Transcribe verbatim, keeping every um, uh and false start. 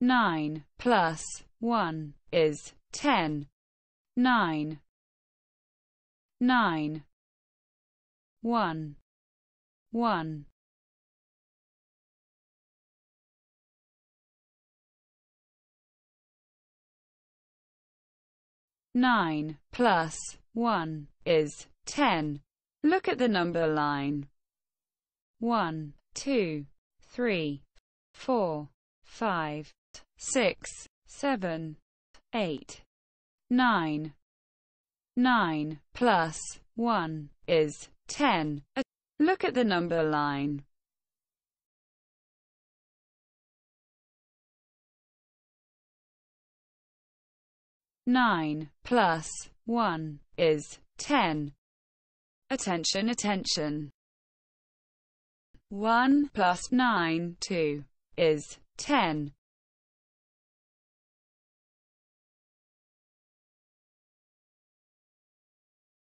Nine plus one is ten. Nine. Nine. One. One. Nine plus one is ten. Look at the number line. One, two, three, four, five, six, seven, eight, nine. Nine plus one is ten. Look at the number line. Nine plus one is ten. Attention, attention. One plus nine, two, is ten.